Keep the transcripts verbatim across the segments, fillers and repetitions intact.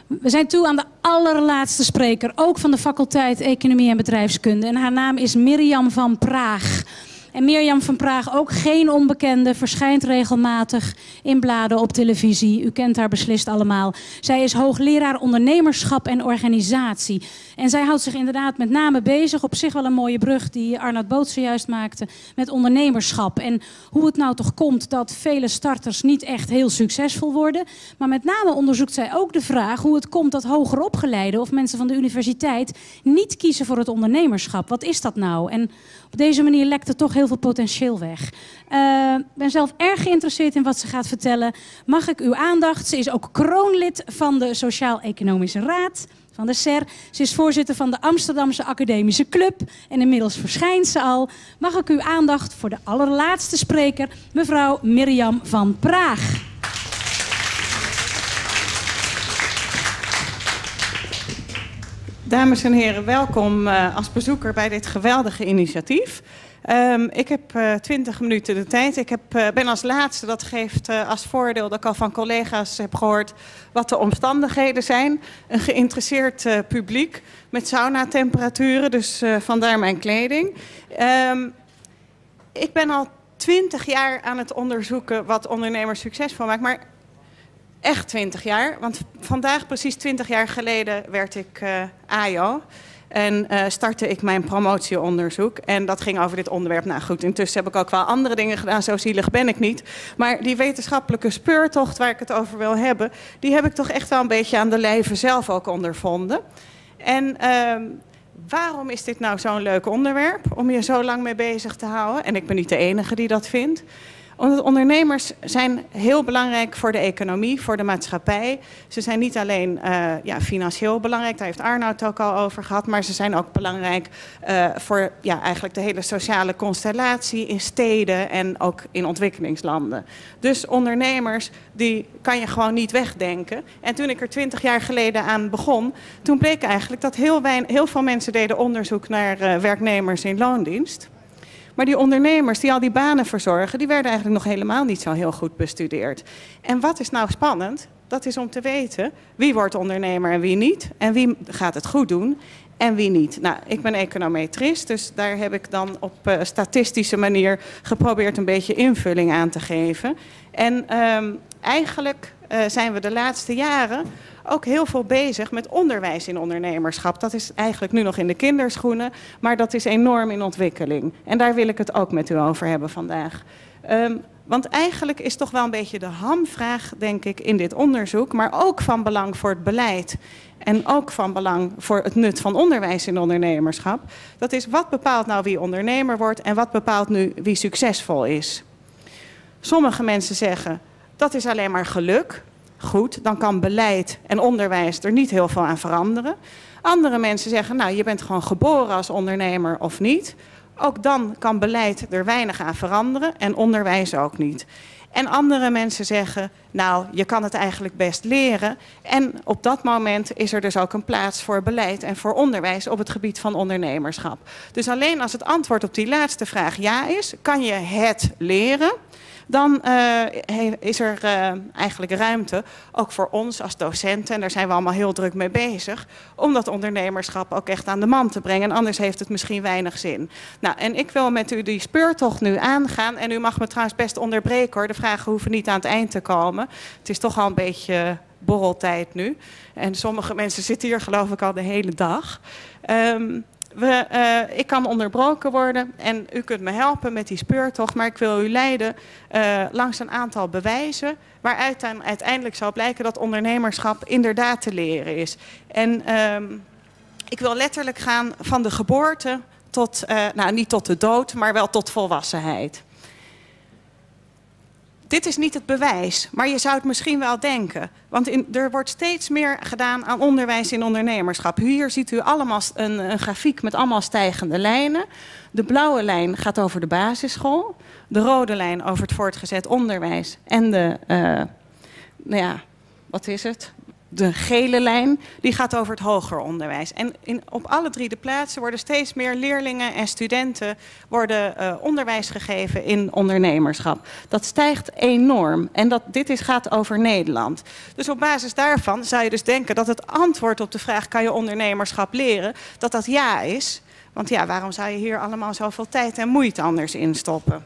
We zijn toe aan de allerlaatste spreker, ook van de faculteit Economie en Bedrijfskunde. En haar naam is Mirjam van Praag. En Mirjam van Praag, ook geen onbekende, verschijnt regelmatig in bladen op televisie. U kent haar beslist allemaal. Zij is hoogleraar ondernemerschap en organisatie. En zij houdt zich inderdaad met name bezig, op zich wel een mooie brug die Arnoud Boot zojuist maakte, met ondernemerschap. En hoe het nou toch komt dat vele starters niet echt heel succesvol worden. Maar met name onderzoekt zij ook de vraag hoe het komt dat hoger opgeleiden of mensen van de universiteit niet kiezen voor het ondernemerschap. Wat is dat nou? En op deze manier lekt er toch heel veel potentieel weg. Ik uh, ben zelf erg geïnteresseerd in wat ze gaat vertellen. Mag ik uw aandacht? Ze is ook kroonlid van de Sociaal-Economische Raad, van de S E R. Ze is voorzitter van de Amsterdamse Academische Club. En inmiddels verschijnt ze al. Mag ik uw aandacht voor de allerlaatste spreker, mevrouw Mirjam van Praag. Dames en heren, welkom uh, als bezoeker bij dit geweldige initiatief. Um, ik heb uh, twintig minuten de tijd. Ik heb, uh, ben als laatste, dat geeft uh, als voordeel dat ik al van collega's heb gehoord wat de omstandigheden zijn. Een geïnteresseerd uh, publiek met saunatemperaturen, dus uh, vandaar mijn kleding. Um, ik ben al twintig jaar aan het onderzoeken wat ondernemers succesvol maakt, maar echt twintig jaar. Want vandaag, precies twintig jaar geleden, werd ik uh, A I O. En uh, startte ik mijn promotieonderzoek. En dat ging over dit onderwerp. Nou goed, intussen heb ik ook wel andere dingen gedaan. Zo zielig ben ik niet. Maar die wetenschappelijke speurtocht waar ik het over wil hebben, die heb ik toch echt wel een beetje aan de lijve zelf ook ondervonden. En uh, waarom is dit nou zo'n leuk onderwerp om je zo lang mee bezig te houden? En ik ben niet de enige die dat vindt. Omdat ondernemers zijn heel belangrijk voor de economie, voor de maatschappij. Ze zijn niet alleen uh, ja, financieel belangrijk, daar heeft Arnoud ook al over gehad, maar ze zijn ook belangrijk uh, voor ja, eigenlijk de hele sociale constellatie in steden en ook in ontwikkelingslanden. Dus ondernemers, die kan je gewoon niet wegdenken. En toen ik er twintig jaar geleden aan begon, toen bleek eigenlijk dat heel, weinig, heel veel mensen deden onderzoek naar uh, werknemers in loondienst. Maar die ondernemers die al die banen verzorgen, die werden eigenlijk nog helemaal niet zo heel goed bestudeerd. En wat is nou spannend? Dat is om te weten wie wordt ondernemer en wie niet. En wie gaat het goed doen en wie niet. Nou, ik ben econometrist, dus daar heb ik dan op uh, statistische manier geprobeerd een beetje invulling aan te geven. En um, eigenlijk uh, zijn we de laatste jaren ook heel veel bezig met onderwijs in ondernemerschap. Dat is eigenlijk nu nog in de kinderschoenen, maar dat is enorm in ontwikkeling. En daar wil ik het ook met u over hebben vandaag. Um, want eigenlijk is toch wel een beetje de hamvraag, denk ik, in dit onderzoek, maar ook van belang voor het beleid en ook van belang voor het nut van onderwijs in ondernemerschap. Dat is, wat bepaalt nou wie ondernemer wordt en wat bepaalt nu wie succesvol is? Sommige mensen zeggen, dat is alleen maar geluk. Goed, dan kan beleid en onderwijs er niet heel veel aan veranderen. Andere mensen zeggen, nou, je bent gewoon geboren als ondernemer of niet. Ook dan kan beleid er weinig aan veranderen en onderwijs ook niet. En andere mensen zeggen, nou, je kan het eigenlijk best leren. En op dat moment is er dus ook een plaats voor beleid en voor onderwijs op het gebied van ondernemerschap. Dus alleen als het antwoord op die laatste vraag ja is, kan je het leren. Dan uh, is er uh, eigenlijk ruimte, ook voor ons als docenten, en daar zijn we allemaal heel druk mee bezig, om dat ondernemerschap ook echt aan de man te brengen. En anders heeft het misschien weinig zin. Nou, en ik wil met u die speurtocht nu aangaan. En u mag me trouwens best onderbreken hoor. De vragen hoeven niet aan het eind te komen. Het is toch al een beetje borreltijd nu. En sommige mensen zitten hier geloof ik al de hele dag. Um, We, uh, ik kan onderbroken worden en u kunt me helpen met die speurtocht, maar ik wil u leiden uh, langs een aantal bewijzen waaruit dan uiteindelijk zal blijken dat ondernemerschap inderdaad te leren is. En um, ik wil letterlijk gaan van de geboorte tot, uh, nou niet tot de dood, maar wel tot volwassenheid. Dit is niet het bewijs, maar je zou het misschien wel denken. Want in, er wordt steeds meer gedaan aan onderwijs in ondernemerschap. Hier ziet u allemaal een, een grafiek met allemaal stijgende lijnen. De blauwe lijn gaat over de basisschool. De rode lijn over het voortgezet onderwijs. En de, uh, nou ja, wat is het? De gele lijn die gaat over het hoger onderwijs. En in, op alle drie de plaatsen worden steeds meer leerlingen en studenten worden uh, onderwijs gegeven in ondernemerschap. Dat stijgt enorm. En dat, dit is, gaat over Nederland. Dus op basis daarvan zou je dus denken dat het antwoord op de vraag: kan je ondernemerschap leren? Dat dat ja is. Want ja, waarom zou je hier allemaal zoveel tijd en moeite anders in stoppen?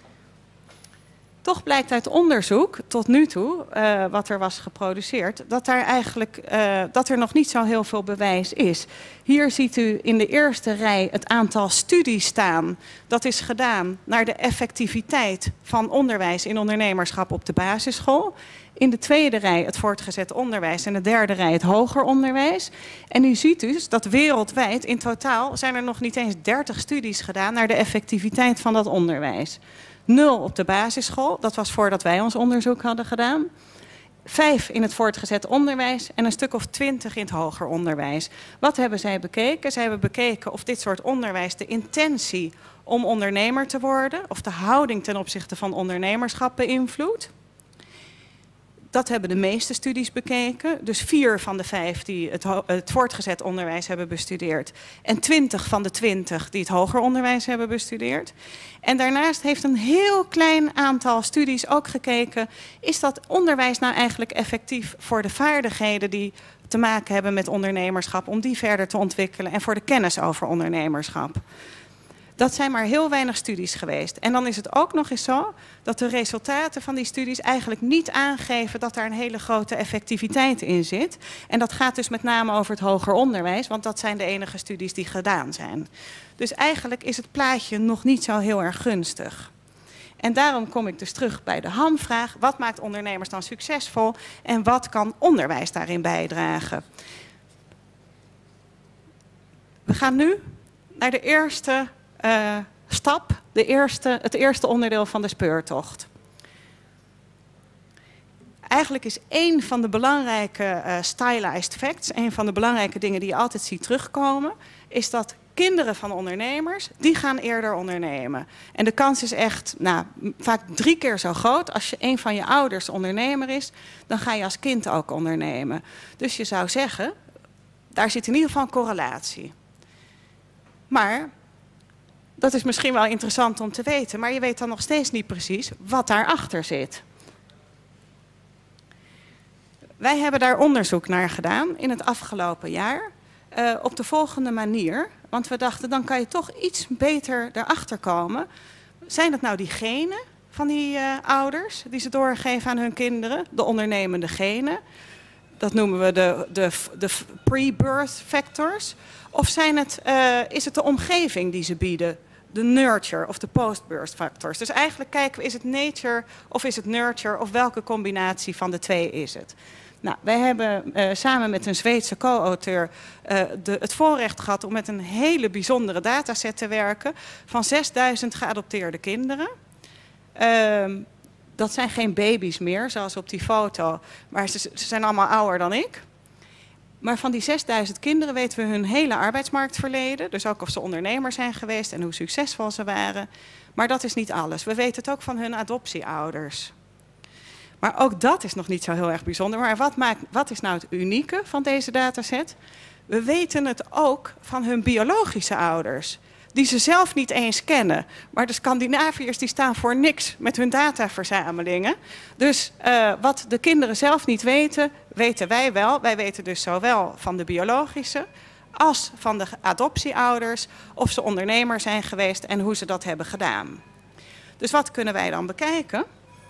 Toch blijkt uit onderzoek tot nu toe, uh, wat er was geproduceerd, dat, daar eigenlijk, uh, dat er nog niet zo heel veel bewijs is. Hier ziet u in de eerste rij het aantal studies staan. Dat is gedaan naar de effectiviteit van onderwijs in ondernemerschap op de basisschool. In de tweede rij het voortgezet onderwijs en de derde rij het hoger onderwijs. En u ziet dus dat wereldwijd in totaal zijn er nog niet eens dertig studies gedaan naar de effectiviteit van dat onderwijs. Nul op de basisschool, dat was voordat wij ons onderzoek hadden gedaan. Vijf in het voortgezet onderwijs en een stuk of twintig in het hoger onderwijs. Wat hebben zij bekeken? Zij hebben bekeken of dit soort onderwijs de intentie om ondernemer te worden, of de houding ten opzichte van ondernemerschap beïnvloedt. Dat hebben de meeste studies bekeken. Dus vier van de vijf die het, het voortgezet onderwijs hebben bestudeerd. En twintig van de twintig die het hoger onderwijs hebben bestudeerd. En daarnaast heeft een heel klein aantal studies ook gekeken: is dat onderwijs nou eigenlijk effectief voor de vaardigheden die te maken hebben met ondernemerschap, om die verder te ontwikkelen en voor de kennis over ondernemerschap? Dat zijn maar heel weinig studies geweest. En dan is het ook nog eens zo dat de resultaten van die studies eigenlijk niet aangeven dat daar een hele grote effectiviteit in zit. En dat gaat dus met name over het hoger onderwijs, want dat zijn de enige studies die gedaan zijn. Dus eigenlijk is het plaatje nog niet zo heel erg gunstig. En daarom kom ik dus terug bij de hamvraag: wat maakt ondernemers dan succesvol en wat kan onderwijs daarin bijdragen? We gaan nu naar de eerste Uh, stap, de eerste, het eerste onderdeel van de speurtocht. Eigenlijk is één van de belangrijke uh, stylized facts, een van de belangrijke dingen die je altijd ziet terugkomen, is dat kinderen van ondernemers, die gaan eerder ondernemen. En de kans is echt nou, vaak drie keer zo groot. Als je een van je ouders ondernemer is, dan ga je als kind ook ondernemen. Dus je zou zeggen, daar zit in ieder geval een correlatie. Maar dat is misschien wel interessant om te weten, maar je weet dan nog steeds niet precies wat daarachter zit. Wij hebben daar onderzoek naar gedaan in het afgelopen jaar uh, op de volgende manier. Want we dachten, dan kan je toch iets beter erachter komen. Zijn het nou die genen van die uh, ouders die ze doorgeven aan hun kinderen? De ondernemende genen. Dat noemen we de, de, de pre-birth factors. Of zijn het, uh, is het de omgeving die ze bieden? De nurture of de post-birth factors. Dus eigenlijk kijken we, is het nature of is het nurture of welke combinatie van de twee is het? Nou, wij hebben uh, samen met een Zweedse co-auteur uh, het voorrecht gehad om met een hele bijzondere dataset te werken van zesduizend geadopteerde kinderen. Uh, dat zijn geen baby's meer, zoals op die foto, maar ze, ze zijn allemaal ouder dan ik. Maar van die zesduizend kinderen weten we hun hele arbeidsmarktverleden. Dus ook of ze ondernemer zijn geweest en hoe succesvol ze waren. Maar dat is niet alles. We weten het ook van hun adoptieouders. Maar ook dat is nog niet zo heel erg bijzonder. Maar wat, maakt, wat is nou het unieke van deze dataset? We weten het ook van hun biologische ouders. Die ze zelf niet eens kennen. Maar de Scandinaviërs die staan voor niks met hun dataverzamelingen. Dus uh, wat de kinderen zelf niet weten, weten wij wel. Wij weten dus zowel van de biologische als van de adoptieouders of ze ondernemer zijn geweest en hoe ze dat hebben gedaan. Dus wat kunnen wij dan bekijken?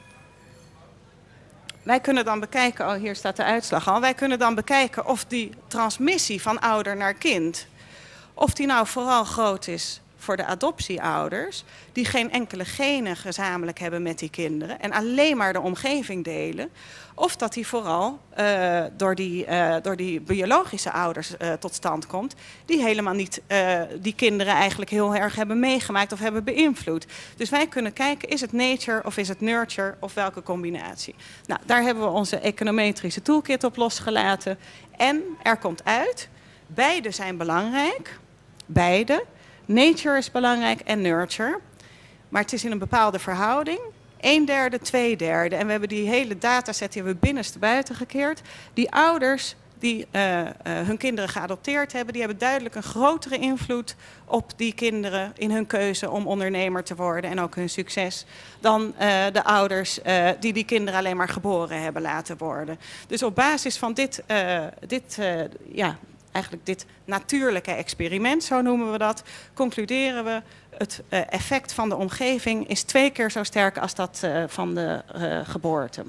Wij kunnen dan bekijken, oh hier staat de uitslag al. Wij kunnen dan bekijken of die transmissie van ouder naar kind, of die nou vooral groot is voor de adoptieouders, die geen enkele genen gezamenlijk hebben met die kinderen en alleen maar de omgeving delen, of dat die vooral uh, door, die, uh, door die biologische ouders uh, tot stand komt, die helemaal niet uh, die kinderen eigenlijk heel erg hebben meegemaakt of hebben beïnvloed. Dus wij kunnen kijken, is het nature of is het nurture of welke combinatie? Nou, daar hebben we onze econometrische toolkit op losgelaten en er komt uit, beide zijn belangrijk, beide. Nature is belangrijk en nurture. Maar het is in een bepaalde verhouding. een derde, twee derde. En we hebben die hele dataset die hebben we binnenste buiten gekeerd. Die ouders die uh, uh, hun kinderen geadopteerd hebben, die hebben duidelijk een grotere invloed op die kinderen in hun keuze om ondernemer te worden en ook hun succes, dan uh, de ouders uh, die die kinderen alleen maar geboren hebben laten worden. Dus op basis van dit, uh, dit uh, ja, eigenlijk dit natuurlijke experiment, zo noemen we dat, concluderen we het uh, effect van de omgeving is twee keer zo sterk als dat uh, van de uh, geboorte.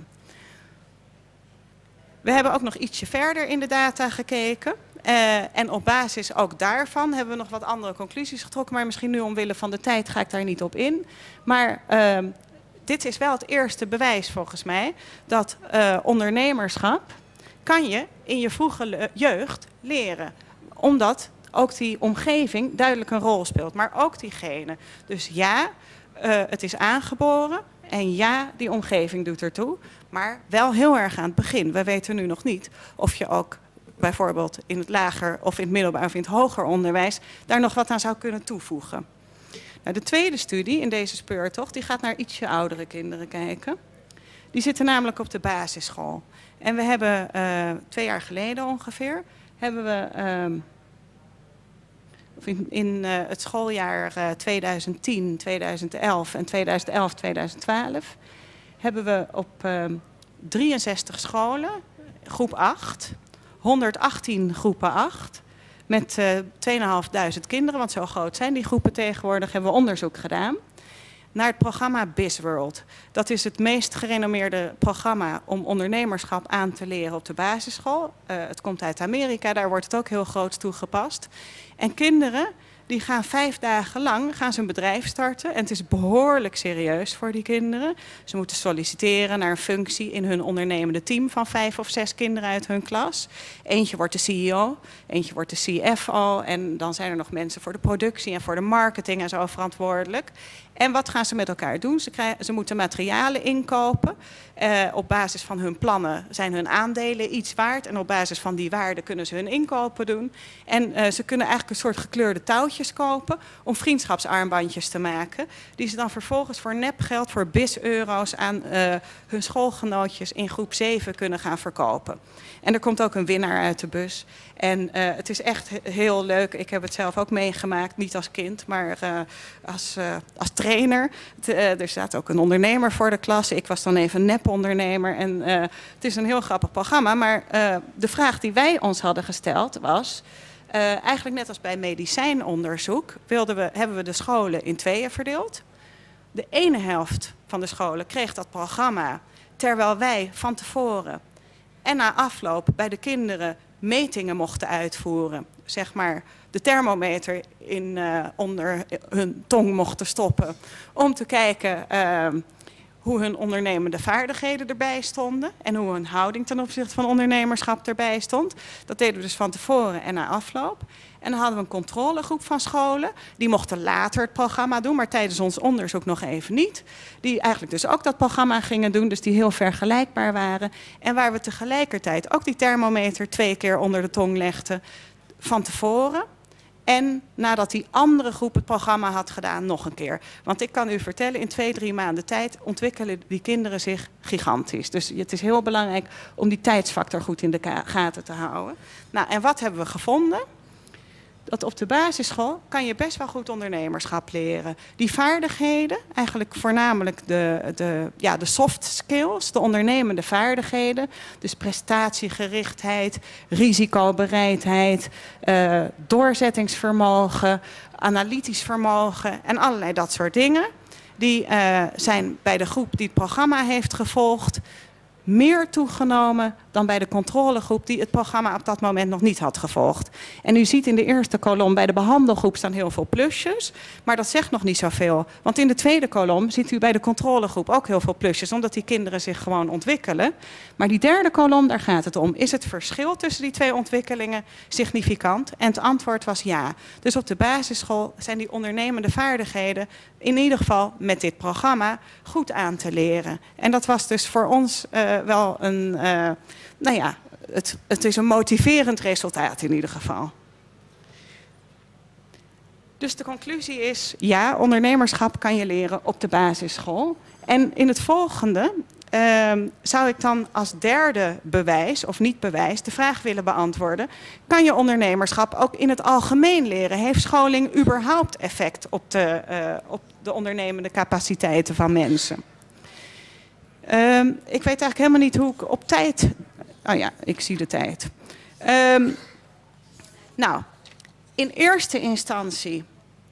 We hebben ook nog ietsje verder in de data gekeken. Uh, en op basis ook daarvan hebben we nog wat andere conclusies getrokken. Maar misschien nu omwille van de tijd ga ik daar niet op in. Maar uh, dit is wel het eerste bewijs volgens mij dat uh, ondernemerschap kan je in je vroege jeugd leren. Omdat ook die omgeving duidelijk een rol speelt. Maar ook diegene. Dus ja, uh, het is aangeboren. En ja, die omgeving doet ertoe. Maar wel heel erg aan het begin. We weten nu nog niet of je ook bijvoorbeeld in het lager of in het middelbaar of in het hoger onderwijs daar nog wat aan zou kunnen toevoegen. Nou, de tweede studie in deze speurtocht die gaat naar ietsje oudere kinderen kijken. Die zitten namelijk op de basisschool. En we hebben uh, twee jaar geleden ongeveer hebben we uh, in, in uh, het schooljaar uh, tweeduizend tien, tweeduizend elf en tweeduizend elf, tweeduizend twaalf hebben we op uh, drieënzestig scholen, groep acht, honderdachttien groepen acht, met uh, tweeduizend kinderen, want zo groot zijn die groepen tegenwoordig, hebben we onderzoek gedaan naar het programma BizWorld. Dat is het meest gerenommeerde programma om ondernemerschap aan te leren op de basisschool. Uh, het komt uit Amerika, daar wordt het ook heel groot toegepast. En kinderen die gaan vijf dagen lang gaan ze een bedrijf starten. En het is behoorlijk serieus voor die kinderen. Ze moeten solliciteren naar een functie in hun ondernemende team van vijf of zes kinderen uit hun klas. Eentje wordt de C E O, eentje wordt de C F O. En dan zijn er nog mensen voor de productie en voor de marketing en zo verantwoordelijk. En wat gaan ze met elkaar doen? Ze, krijgen, ze moeten materialen inkopen. Uh, op basis van hun plannen zijn hun aandelen iets waard. En op basis van die waarde kunnen ze hun inkopen doen. En uh, ze kunnen eigenlijk een soort gekleurde touwtjes kopen om vriendschapsarmbandjes te maken. Die ze dan vervolgens voor nepgeld, voor biz-euro's aan uh, hun schoolgenootjes in groep zeven kunnen gaan verkopen. En er komt ook een winnaar uit de bus. En uh, het is echt heel leuk. Ik heb het zelf ook meegemaakt, niet als kind, maar uh, als, uh, als trainer. T, uh, er staat ook een ondernemer voor de klas. Ik was dan even nepondernemer. En uh, het is een heel grappig programma. Maar uh, de vraag die wij ons hadden gesteld was, Uh, eigenlijk net als bij medicijnonderzoek wilden we, hebben we de scholen in tweeën verdeeld. De ene helft van de scholen kreeg dat programma terwijl wij van tevoren en na afloop bij de kinderen metingen mochten uitvoeren. Zeg maar de thermometer in, uh, onder hun tong mochten stoppen om te kijken uh, hoe hun ondernemende vaardigheden erbij stonden en hoe hun houding ten opzichte van ondernemerschap erbij stond. Dat deden we dus van tevoren en na afloop. En dan hadden we een controlegroep van scholen. Die mochten later het programma doen, maar tijdens ons onderzoek nog even niet. Die eigenlijk dus ook dat programma gingen doen, dus die heel vergelijkbaar waren. En waar we tegelijkertijd ook die thermometer twee keer onder de tong legden van tevoren. En nadat die andere groep het programma had gedaan, nog een keer. Want ik kan u vertellen, in twee, drie maanden tijd ontwikkelen die kinderen zich gigantisch. Dus het is heel belangrijk om die tijdsfactor goed in de gaten te houden. Nou, en wat hebben we gevonden? Dat op de basisschool kan je best wel goed ondernemerschap leren. Die vaardigheden, eigenlijk voornamelijk de, de, ja, de soft skills, de ondernemende vaardigheden. Dus prestatiegerichtheid, risicobereidheid, uh, doorzettingsvermogen, analytisch vermogen en allerlei dat soort dingen. Die uh, zijn bij de groep die het programma heeft gevolgd meer toegenomen dan bij de controlegroep die het programma op dat moment nog niet had gevolgd. En u ziet in de eerste kolom bij de behandelgroep staan heel veel plusjes, maar dat zegt nog niet zoveel. Want in de tweede kolom ziet u bij de controlegroep ook heel veel plusjes, omdat die kinderen zich gewoon ontwikkelen. Maar die derde kolom, daar gaat het om. Is het verschil tussen die twee ontwikkelingen significant? En het antwoord was ja. Dus op de basisschool zijn die ondernemende vaardigheden in ieder geval met dit programma goed aan te leren. En dat was dus voor ons uh, wel een, uh, nou ja, het, het is een motiverend resultaat in ieder geval. Dus de conclusie is, ja, ondernemerschap kan je leren op de basisschool. En in het volgende uh, zou ik dan als derde bewijs, of niet bewijs, de vraag willen beantwoorden. Kan je ondernemerschap ook in het algemeen leren? Heeft scholing überhaupt effect op de, uh, op de ondernemende capaciteiten van mensen? Uh, ik weet eigenlijk helemaal niet hoe ik op tijd... Oh ja, ik zie de tijd. Um, nou, in eerste instantie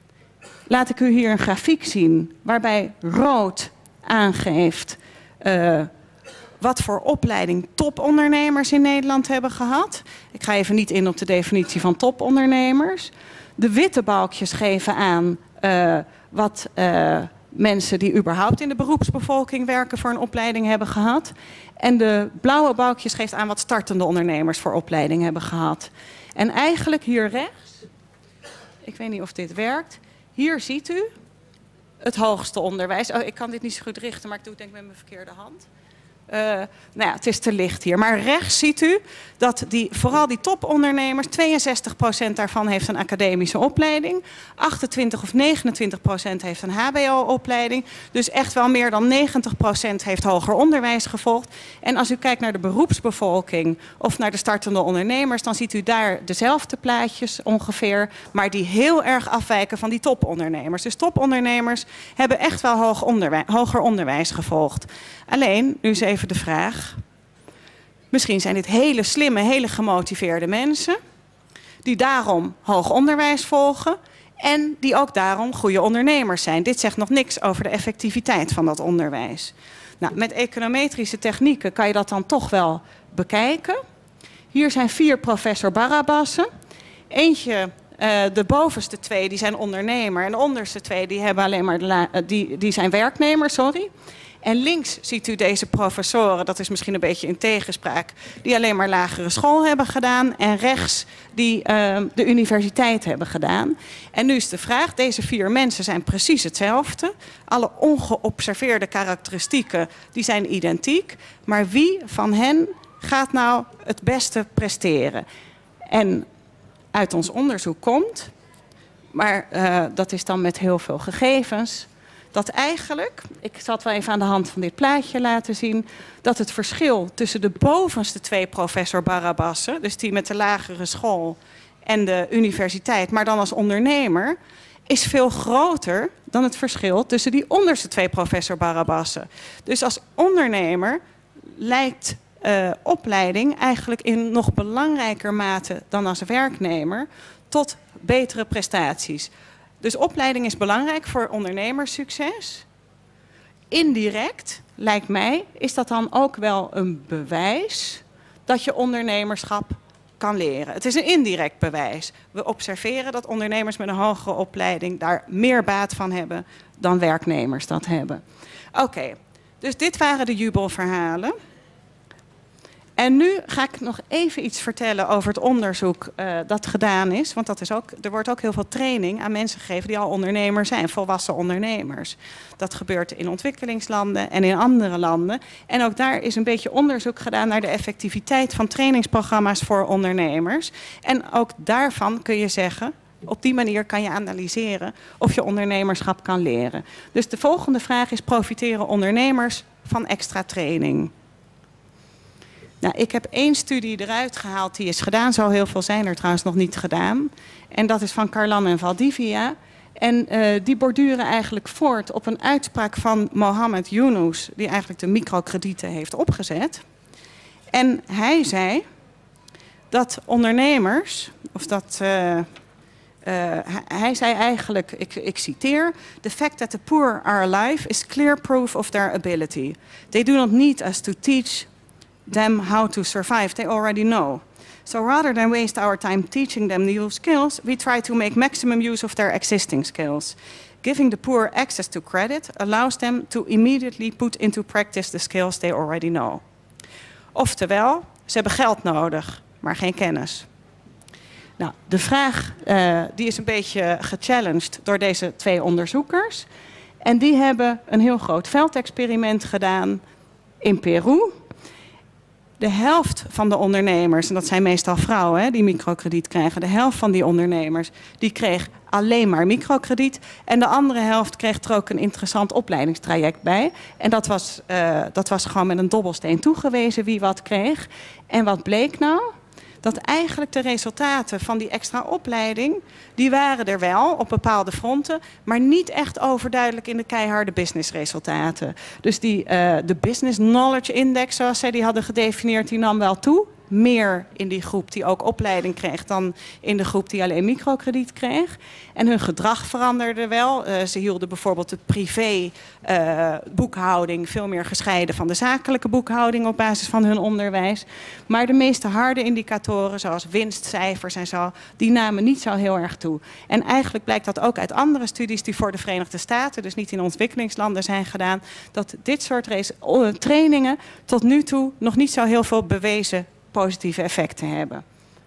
laat ik u hier een grafiek zien waarbij rood aangeeft uh, wat voor opleiding topondernemers in Nederland hebben gehad. Ik ga even niet in op de definitie van topondernemers. De witte balkjes geven aan uh, wat uh, mensen die überhaupt in de beroepsbevolking werken voor een opleiding hebben gehad. En de blauwe balkjes geeft aan wat startende ondernemers voor opleiding hebben gehad. En eigenlijk hier rechts, ik weet niet of dit werkt, hier ziet u het hoogste onderwijs. Oh, ik kan dit niet zo goed richten, maar ik doe het denk ik met mijn verkeerde hand. Uh, nou ja, het is te licht hier. Maar rechts ziet u dat die, vooral die topondernemers, tweeënzestig procent daarvan heeft een academische opleiding. achtentwintig of negenentwintig procent heeft een H B O-opleiding. Dus echt wel meer dan negentig procent heeft hoger onderwijs gevolgd. En als u kijkt naar de beroepsbevolking of naar de startende ondernemers, dan ziet u daar dezelfde plaatjes ongeveer, maar die heel erg afwijken van die topondernemers. Dus topondernemers hebben echt wel hoog onderwijs, hoger onderwijs gevolgd. Alleen, nu is even de vraag, misschien zijn dit hele slimme, hele gemotiveerde mensen die daarom hoog onderwijs volgen en die ook daarom goede ondernemers zijn. Dit zegt nog niks over de effectiviteit van dat onderwijs. Nou, met econometrische technieken kan je dat dan toch wel bekijken. Hier zijn vier professor Barabassen. Eentje, uh, de bovenste twee, die zijn ondernemer en de onderste twee die, hebben alleen maar de la- uh, die, die zijn werknemer, sorry. En links ziet u deze professoren, dat is misschien een beetje in tegenspraak, die alleen maar lagere school hebben gedaan. En rechts die uh, de universiteit hebben gedaan. En nu is de vraag, deze vier mensen zijn precies hetzelfde. Alle ongeobserveerde karakteristieken die zijn identiek. Maar wie van hen gaat nou het beste presteren? En uit ons onderzoek komt, maar uh, dat is dan met heel veel gegevens, dat eigenlijk, ik zal het wel even aan de hand van dit plaatje laten zien, dat het verschil tussen de bovenste twee professor Barabassen, dus die met de lagere school en de universiteit, maar dan als ondernemer, is veel groter dan het verschil tussen die onderste twee professor Barabassen. Dus als ondernemer lijkt uh, opleiding eigenlijk in nog belangrijker mate dan als werknemer tot betere prestaties. Dus opleiding is belangrijk voor ondernemerssucces. Indirect, lijkt mij, is dat dan ook wel een bewijs dat je ondernemerschap kan leren. Het is een indirect bewijs. We observeren dat ondernemers met een hogere opleiding daar meer baat van hebben dan werknemers dat hebben. Oké, okay, dus dit waren de jubelverhalen. En nu ga ik nog even iets vertellen over het onderzoek uh, dat gedaan is. Want dat is ook, er wordt ook heel veel training aan mensen gegeven die al ondernemer zijn, volwassen ondernemers. Dat gebeurt in ontwikkelingslanden en in andere landen. En ook daar is een beetje onderzoek gedaan naar de effectiviteit van trainingsprogramma's voor ondernemers. En ook daarvan kun je zeggen, op die manier kan je analyseren of je ondernemerschap kan leren. Dus de volgende vraag is, profiteren ondernemers van extra training? Nou, ik heb één studie eruit gehaald die is gedaan. Zo heel veel zijn er trouwens nog niet gedaan. En dat is van Carlan en Valdivia. En uh, die borduren eigenlijk voort op een uitspraak van Mohammed Yunus, die eigenlijk de microkredieten heeft opgezet. En hij zei dat ondernemers, of dat... Uh, Uh, hij zei eigenlijk, ik, ik citeer, "The fact that the poor are alive is clear proof of their ability. They do not need us to teach them how to survive. They already know. So rather than waste our time teaching them new skills, we try to make maximum use of their existing skills. Giving the poor access to credit allows them to immediately put into practice the skills they already know." Oftewel, ze hebben geld nodig, maar geen kennis. Nou, de vraag uh, die is een beetje gechallenged door deze twee onderzoekers. En die hebben een heel groot veldexperiment gedaan in Peru. De helft van de ondernemers, en dat zijn meestal vrouwen hè, die microkrediet krijgen. De helft van die ondernemers die kreeg alleen maar microkrediet. En de andere helft kreeg er ook een interessant opleidingstraject bij. En dat was, uh, dat was gewoon met een dobbelsteen toegewezen wie wat kreeg. En wat bleek nou? Dat eigenlijk de resultaten van die extra opleiding, die waren er wel op bepaalde fronten, maar niet echt overduidelijk in de keiharde businessresultaten. Dus die, uh, de Business Knowledge Index, zoals zij die hadden gedefinieerd, die nam wel toe. Meer in die groep die ook opleiding kreeg dan in de groep die alleen microkrediet kreeg. En hun gedrag veranderde wel. Uh, ze hielden bijvoorbeeld de privé uh, boekhouding veel meer gescheiden van de zakelijke boekhouding op basis van hun onderwijs. Maar de meeste harde indicatoren, zoals winstcijfers en zo, die namen niet zo heel erg toe. En eigenlijk blijkt dat ook uit andere studies die voor de Verenigde Staten, dus niet in ontwikkelingslanden, zijn gedaan, dat dit soort trainingen tot nu toe nog niet zo heel veel bewezen positieve effecten hebben.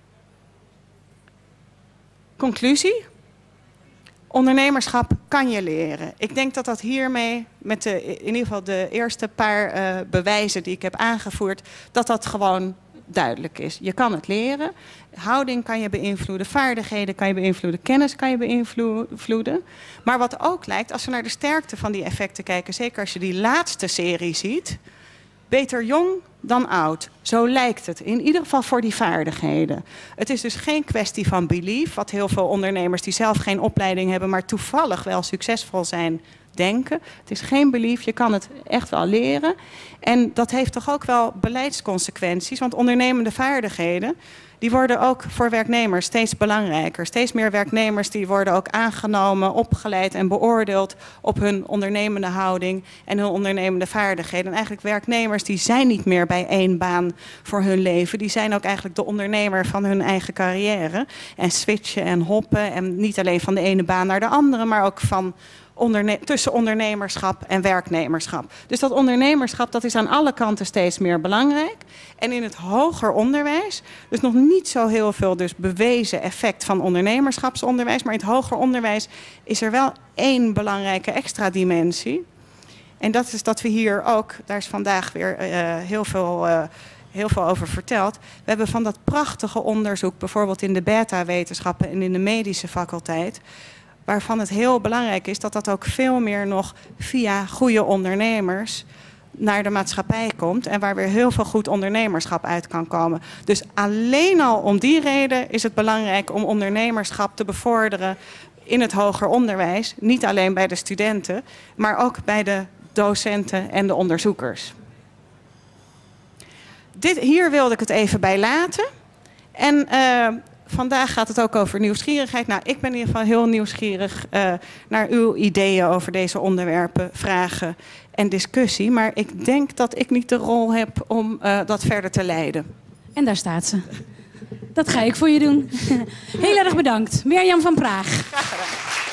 Conclusie? Ondernemerschap kan je leren. Ik denk dat dat hiermee, met de, in ieder geval de eerste paar uh, bewijzen die ik heb aangevoerd, dat dat gewoon duidelijk is. Je kan het leren. Houding kan je beïnvloeden, vaardigheden kan je beïnvloeden, kennis kan je beïnvloeden. Maar wat ook lijkt, als we naar de sterkte van die effecten kijken, zeker als je die laatste serie ziet, beter jong dan oud. Zo lijkt het. In ieder geval voor die vaardigheden. Het is dus geen kwestie van belief, wat heel veel ondernemers die zelf geen opleiding hebben, maar toevallig wel succesvol zijn, denken. Het is geen belief, je kan het echt wel leren. En dat heeft toch ook wel beleidsconsequenties, want ondernemende vaardigheden, die worden ook voor werknemers steeds belangrijker. Steeds meer werknemers die worden ook aangenomen, opgeleid en beoordeeld op hun ondernemende houding en hun ondernemende vaardigheden. En eigenlijk werknemers die zijn niet meer bij één baan voor hun leven. Die zijn ook eigenlijk de ondernemer van hun eigen carrière. En switchen en hoppen en niet alleen van de ene baan naar de andere, maar ook van Onderne- tussen ondernemerschap en werknemerschap. Dus dat ondernemerschap, dat is aan alle kanten steeds meer belangrijk. En in het hoger onderwijs, dus nog niet zo heel veel dus bewezen effect van ondernemerschapsonderwijs, maar in het hoger onderwijs is er wel één belangrijke extra dimensie. En dat is dat we hier ook, daar is vandaag weer uh, heel veel... Uh, heel veel over verteld. We hebben van dat prachtige onderzoek, bijvoorbeeld in de beta-wetenschappen en in de medische faculteit, waarvan het heel belangrijk is dat dat ook veel meer nog via goede ondernemers naar de maatschappij komt en waar weer heel veel goed ondernemerschap uit kan komen. Dus alleen al om die reden is het belangrijk om ondernemerschap te bevorderen in het hoger onderwijs. Niet alleen bij de studenten, maar ook bij de docenten en de onderzoekers. Dit, hier wilde ik het even bij laten. En uh, vandaag gaat het ook over nieuwsgierigheid. Nou, ik ben in ieder geval heel nieuwsgierig uh, naar uw ideeën over deze onderwerpen, vragen en discussie. Maar ik denk dat ik niet de rol heb om uh, dat verder te leiden. En daar staat ze. Dat ga ik voor je doen. Heel erg bedankt. Mirjam van Praag. Graag gedaan.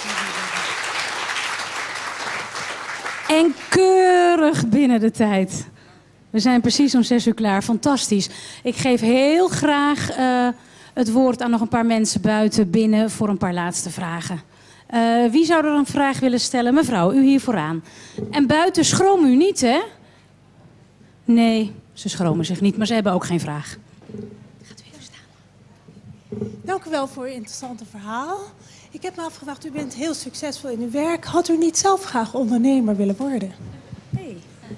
En keurig binnen de tijd. We zijn precies om zes uur klaar. Fantastisch. Ik geef heel graag uh, het woord aan nog een paar mensen buiten binnen voor een paar laatste vragen. Uh, wie zou er een vraag willen stellen? Mevrouw, u hier vooraan. En buiten schroom u niet, hè? Nee, ze schromen zich niet, maar ze hebben ook geen vraag. Gaat u even staan. Dank u wel voor uw interessante verhaal. Ik heb me afgevraagd, u bent heel succesvol in uw werk. Had u niet zelf graag ondernemer willen worden? Hey.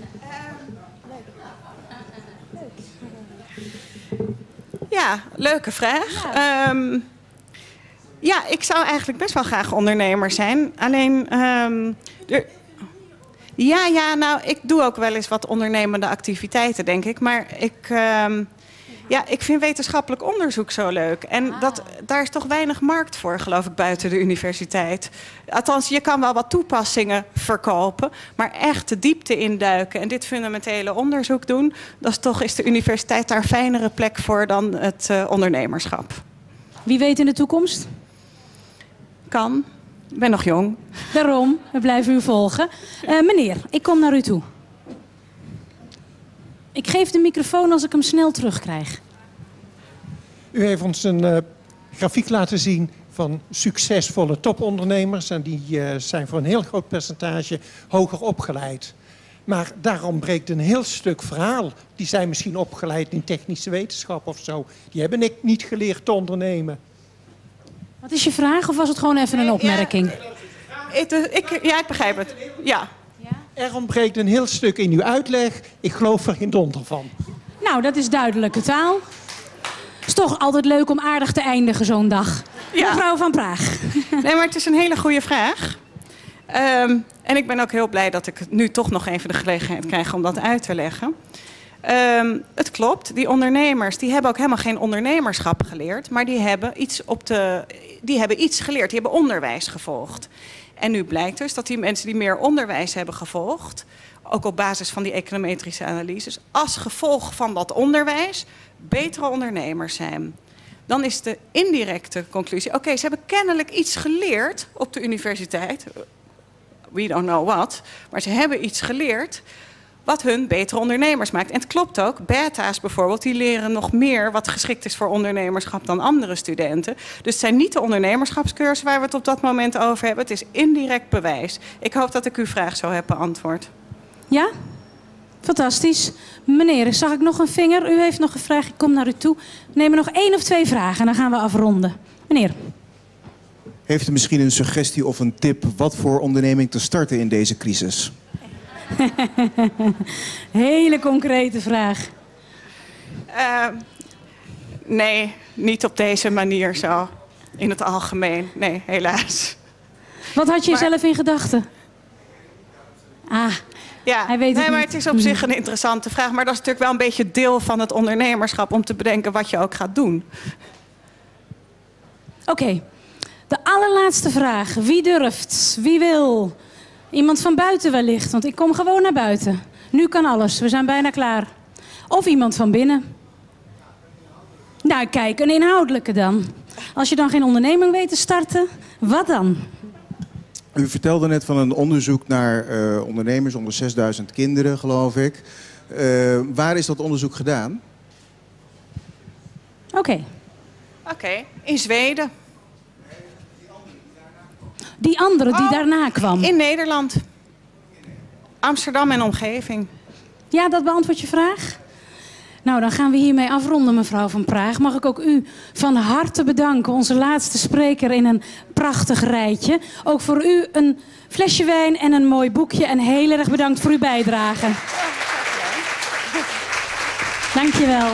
Ja, leuke vraag. Ja. Um, ja, ik zou eigenlijk best wel graag ondernemer zijn. Alleen, um, er, ja, ja, nou, ik doe ook wel eens wat ondernemende activiteiten, denk ik. Maar ik, um, ja, ik vind wetenschappelijk onderzoek zo leuk. En ah. dat, daar is toch weinig markt voor, geloof ik, buiten de universiteit. Althans, je kan wel wat toepassingen verkopen, maar echt de diepte induiken en dit fundamentele onderzoek doen, dat is toch, is de universiteit daar een fijnere plek voor dan het uh, ondernemerschap. Wie weet in de toekomst? Kan. Ik ben nog jong. Daarom, we blijven u volgen. Uh, meneer, ik kom naar u toe. Ik geef de microfoon als ik hem snel terugkrijg. U heeft ons een uh, grafiek laten zien van succesvolle topondernemers. En die uh, zijn voor een heel groot percentage hoger opgeleid. Maar daar ontbreekt een heel stuk verhaal. Die zijn misschien opgeleid in technische wetenschap of zo. Die hebben ik niet geleerd te ondernemen. Wat is je vraag of was het gewoon even een opmerking? Ja, ik, ik, ja, ik begrijp het. Ja. Er ontbreekt een heel stuk in uw uitleg. Ik geloof er geen donder van. Nou, dat is duidelijke taal. Het is toch altijd leuk om aardig te eindigen zo'n dag. Ja. Mevrouw van Praag. Nee, maar het is een hele goede vraag. Um, en ik ben ook heel blij dat ik nu toch nog even de gelegenheid krijg om dat uit te leggen. Um, het klopt, die ondernemers die hebben ook helemaal geen ondernemerschap geleerd. Maar die hebben iets, op de, die hebben iets geleerd, die hebben onderwijs gevolgd. En nu blijkt dus dat die mensen die meer onderwijs hebben gevolgd, ook op basis van die econometrische analyses, als gevolg van dat onderwijs betere ondernemers zijn. Dan is de indirecte conclusie, oké, okay, ze hebben kennelijk iets geleerd op de universiteit. We don't know what. Maar ze hebben iets geleerd wat hun betere ondernemers maakt. En het klopt ook, beta's bijvoorbeeld, die leren nog meer wat geschikt is voor ondernemerschap dan andere studenten. Dus het zijn niet de ondernemerschapscursussen waar we het op dat moment over hebben. Het is indirect bewijs. Ik hoop dat ik uw vraag zo heb beantwoord. Ja? Fantastisch. Meneer, zag ik nog een vinger? U heeft nog een vraag, ik kom naar u toe. We nemen nog één of twee vragen en dan gaan we afronden. Meneer. Heeft u misschien een suggestie of een tip wat voor onderneming te starten in deze crisis? Hele concrete vraag. Uh, nee, niet op deze manier zo. In het algemeen. Nee, helaas. Wat had je maar... zelf in gedachten? Ah, ja, hij weet het nee, maar niet. het is op zich een interessante vraag. Maar dat is natuurlijk wel een beetje deel van het ondernemerschap om te bedenken wat je ook gaat doen. Oké, okay. De allerlaatste vraag. Wie durft? Wie wil? Iemand van buiten wellicht, want ik kom gewoon naar buiten. Nu kan alles, we zijn bijna klaar. Of iemand van binnen. Nou kijk, een inhoudelijke dan. Als je dan geen onderneming weet te starten, wat dan? U vertelde net van een onderzoek naar uh, ondernemers onder zesduizend kinderen, geloof ik. Uh, waar is dat onderzoek gedaan? Oké. Okay. Oké, okay. In Zweden. Die andere die oh, daarna kwam? In Nederland. Amsterdam en omgeving. Ja, dat beantwoordt je vraag? Nou, dan gaan we hiermee afronden, mevrouw van Praag. Mag ik ook u van harte bedanken, onze laatste spreker in een prachtig rijtje. Ook voor u een flesje wijn en een mooi boekje. En heel erg bedankt voor uw bijdrage. Dank je wel.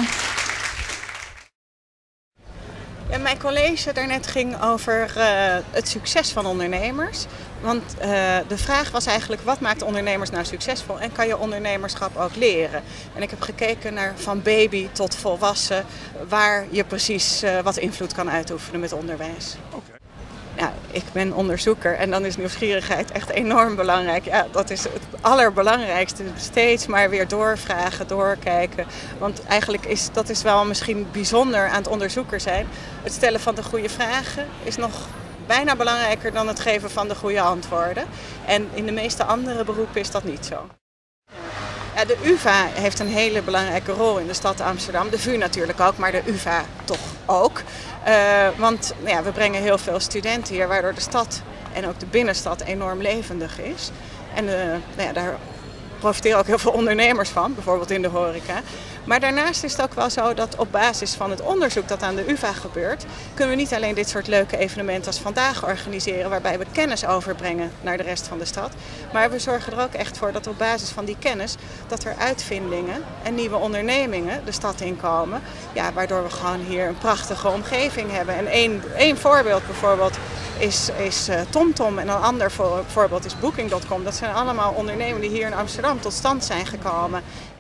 Ja, mijn college daarnet ging over uh, het succes van ondernemers. Want uh, de vraag was eigenlijk, wat maakt ondernemers nou succesvol? En kan je ondernemerschap ook leren? En ik heb gekeken naar van baby tot volwassen, waar je precies uh, wat invloed kan uitoefenen met onderwijs. Okay. Ja, ik ben onderzoeker en dan is nieuwsgierigheid echt enorm belangrijk. Ja, dat is het allerbelangrijkste. Steeds maar weer doorvragen, doorkijken. Want eigenlijk is dat is wel misschien bijzonder aan het onderzoeker zijn. Het stellen van de goede vragen is nog bijna belangrijker dan het geven van de goede antwoorden. En in de meeste andere beroepen is dat niet zo. Ja, de U vA heeft een hele belangrijke rol in de stad Amsterdam. De V U natuurlijk ook, maar de U vA toch ook. Uh, want nou ja, we brengen heel veel studenten hier, waardoor de stad en ook de binnenstad enorm levendig is. En uh, nou ja, daar profiteren ook heel veel ondernemers van, bijvoorbeeld in de horeca. Maar daarnaast is het ook wel zo dat op basis van het onderzoek dat aan de U vA gebeurt, kunnen we niet alleen dit soort leuke evenementen als vandaag organiseren, waarbij we kennis overbrengen naar de rest van de stad. Maar we zorgen er ook echt voor dat op basis van die kennis, dat er uitvindingen en nieuwe ondernemingen de stad inkomen. Ja, waardoor we gewoon hier een prachtige omgeving hebben. En één, één voorbeeld bijvoorbeeld is, is uh, TomTom en een ander voor, voorbeeld is Booking punt com. Dat zijn allemaal ondernemingen die hier in Amsterdam tot stand zijn gekomen.